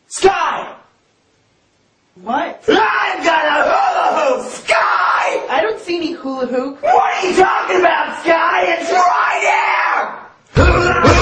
Sky! What? I've got a hula hoop! Sky! I don't see any hula hoop. What are you talking about, Sky? It's right here! Hula